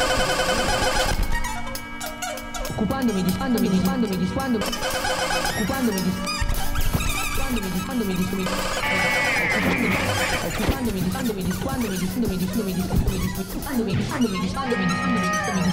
Occupandomi di spandomi di spandomi di spandomi occupandomi di spandomi di spandomi di spandomi occupandomi di spandomi di spandomi di spandomi di spandomi di spandomi di spandomi di spandomi di spandomi di spandomi di spandomi di spandomi